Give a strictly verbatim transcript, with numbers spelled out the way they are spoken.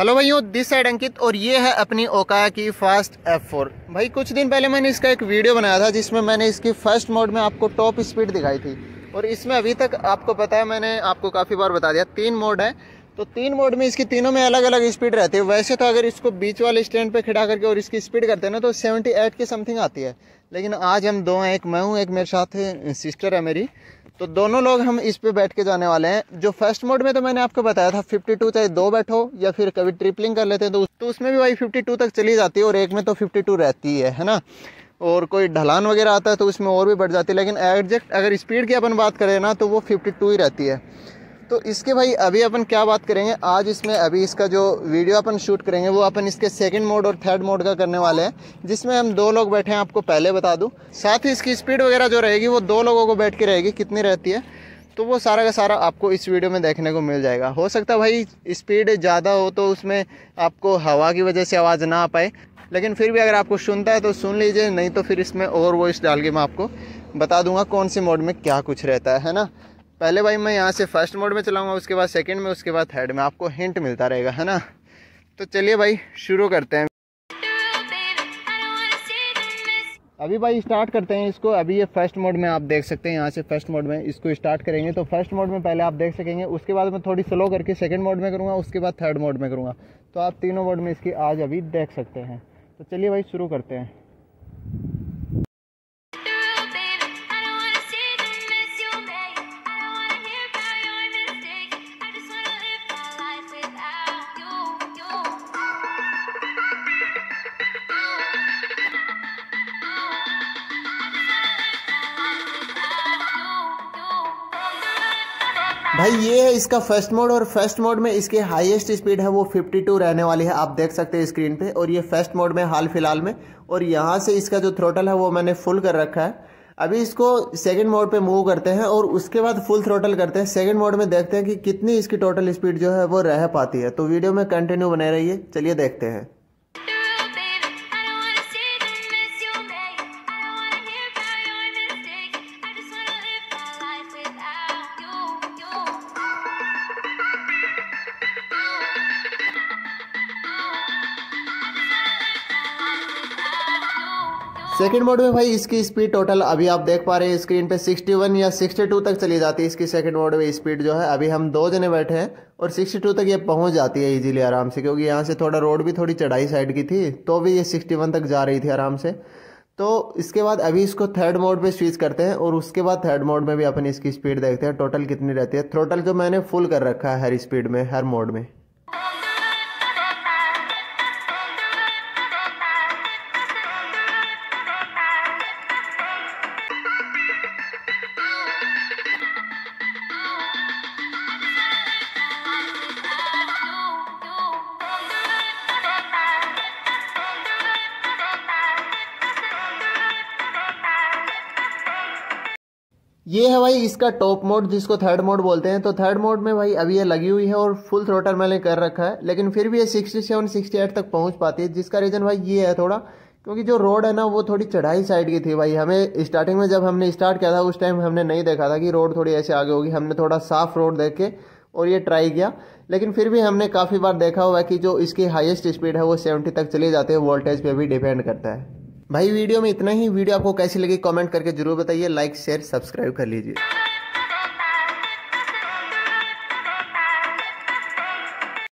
Hello भाइयों, this side अंकित और ये है अपनी ओकाया की फास्ट एफ फोर। भाई कुछ दिन पहले मैंने इसका एक वीडियो बनाया था जिसमें मैंने इसकी फर्स्ट मोड में आपको टॉप स्पीड दिखाई थी। और इसमें अभी तक आपको पता है, मैंने आपको काफ़ी बार बता दिया, तीन मोड है। तो तीन मोड में इसकी तीनों में अलग अलग स्पीड रहती है। वैसे तो अगर इसको बीच वाले स्टैंड पे खड़ा करके और इसकी स्पीड करते हैं ना तो सेवेंटी एट की समथिंग आती है। लेकिन आज हम दो हैं, एक मैं हूँ, एक मेरे साथ सिस्टर है मेरी। तो दोनों लोग हम इस पे बैठ के जाने वाले हैं। जो फर्स्ट मोड में तो मैंने आपको बताया था फिफ्टी टू, चाहे दो बैठो या फिर कभी ट्रिपलिंग कर लेते हैं तो, तो उसमें भी भाई फिफ्टी टू तक चली जाती है और एक में तो फिफ्टी टू रहती है है ना। और कोई ढलान वगैरह आता है तो उसमें और भी बढ़ जाती है। लेकिन एग्जैक्ट अगर स्पीड की अपन बात करें ना तो वो फिफ्टी टू ही रहती है। तो इसके भाई अभी अपन क्या बात करेंगे आज इसमें, अभी इसका जो वीडियो अपन शूट करेंगे वो अपन इसके सेकंड मोड और थर्ड मोड का करने वाले हैं, जिसमें हम दो लोग बैठे हैं। आपको पहले बता दूं, साथ ही इसकी स्पीड वगैरह जो रहेगी वो दो लोगों को बैठ के रहेगी, कितनी रहती है तो वो सारा का सारा आपको इस वीडियो में देखने को मिल जाएगा। हो सकता है भाई स्पीड ज़्यादा हो तो उसमें आपको हवा की वजह से आवाज़ ना आ पाए, लेकिन फिर भी अगर आपको सुनता है तो सुन लीजिए, नहीं तो फिर इसमें और वॉइस डाल के मैं आपको बता दूंगा कौन सी मोड में क्या कुछ रहता है है ना। पहले भाई मैं यहाँ से फर्स्ट मोड में चलाऊंगा, उसके बाद सेकंड में, उसके बाद थर्ड में, आपको हिंट मिलता रहेगा है ना। तो चलिए भाई शुरू करते हैं। अभी भाई स्टार्ट करते हैं इसको। अभी ये फर्स्ट मोड में आप देख सकते हैं, यहाँ से फर्स्ट मोड में इसको स्टार्ट करेंगे तो फर्स्ट मोड में पहले आप देख सकेंगे। उसके बाद मैं थोड़ी स्लो करके सेकंड मोड में करूँगा, उसके बाद थर्ड मोड में करूँगा। तो आप तीनों मोड में इसकी आज अभी देख सकते हैं। तो चलिए भाई शुरू करते हैं। भाई ये है इसका फर्स्ट मोड और फर्स्ट मोड में इसकी हाईएस्ट स्पीड है वो फिफ्टी टू रहने वाली है, आप देख सकते हैं स्क्रीन पे। और ये फर्स्ट मोड में हाल फिलहाल में, और यहाँ से इसका जो थ्रोटल है वो मैंने फुल कर रखा है। अभी इसको सेकंड मोड पे मूव करते हैं और उसके बाद फुल थ्रोटल करते हैं। सेकंड मोड में देखते हैं कि कितनी इसकी टोटल स्पीड जो है वो रह पाती है। तो वीडियो में कंटिन्यू बने रहिए, चलिए देखते हैं। सेकंड मोड में भाई इसकी स्पीड टोटल अभी आप देख पा रहे हैं स्क्रीन पे सिक्सटी वन या सिक्सटी टू तक चली जाती है इसकी सेकंड मोड में स्पीड जो है। अभी हम दो जने बैठे हैं और सिक्सटी टू तक ये पहुंच जाती है इजीली आराम से, क्योंकि यहाँ से थोड़ा रोड भी थोड़ी चढ़ाई साइड की थी तो भी ये सिक्सटी वन तक जा रही थी आराम से। तो इसके बाद अभी इसको थर्ड मोड पे स्विच करते हैं और उसके बाद थर्ड मोड में भी अपन इसकी स्पीड देखते हैं टोटल कितनी रहती है। थ्रोटल जो मैंने फुल कर रखा है हर स्पीड में, हर मोड में। ये है भाई इसका टॉप मोड जिसको थर्ड मोड बोलते हैं। तो थर्ड मोड में भाई अभी ये लगी हुई है और फुल थ्रोटल मैंने कर रखा है, लेकिन फिर भी ये सिक्सटी सेवन सिक्सटी एट तक पहुंच पाती है। जिसका रीजन भाई ये है थोड़ा, क्योंकि जो रोड है ना वो थोड़ी चढ़ाई साइड की थी भाई। हमें स्टार्टिंग में जब हमने स्टार्ट किया था उस टाइम हमने नहीं देखा था कि रोड थोड़ी ऐसे आगे होगी। हमने थोड़ा साफ रोड देख के और ये ट्राई किया, लेकिन फिर भी हमने काफ़ी बार देखा हुआ कि जो इसकी हाईएस्ट स्पीड है वो सेवेंटी तक चली जाती है। वोल्टेज पे भी डिपेंड करता है। भाई वीडियो में इतना ही। वीडियो आपको कैसी लगी कमेंट करके जरूर बताइए। लाइक शेयर सब्सक्राइब कर लीजिए।